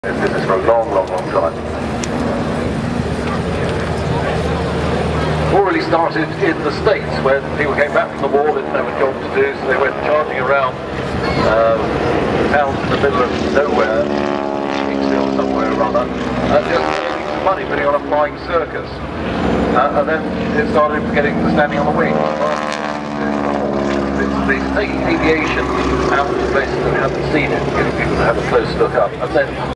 It's been this for a long, long, long time. War really started in the States, where people came back from the war, didn't have a job to do, so they went charging around towns in the middle of nowhere, Hicksville somewhere or other, and just making some money, putting on a flying circus. And then it started getting standing on the wing. It's taking aviation out to places that we haven't seen it, getting people to have a close look up. And then